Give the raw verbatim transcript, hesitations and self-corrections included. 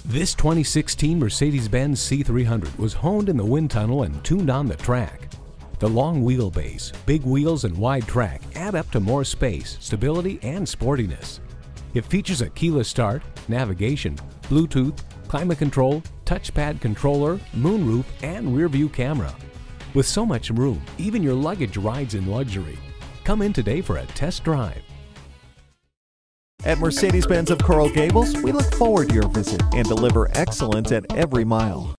This twenty sixteen Mercedes-Benz C three hundred was honed in the wind tunnel and tuned on the track. The long wheelbase, big wheels, and wide track add up to more space, stability, and sportiness. It features a keyless start, navigation, Bluetooth, climate control, touchpad controller, moonroof, and rear-view camera. With so much room, even your luggage rides in luxury. Come in today for a test drive. At Mercedes-Benz of Coral Gables, we look forward to your visit and deliver excellence at every mile.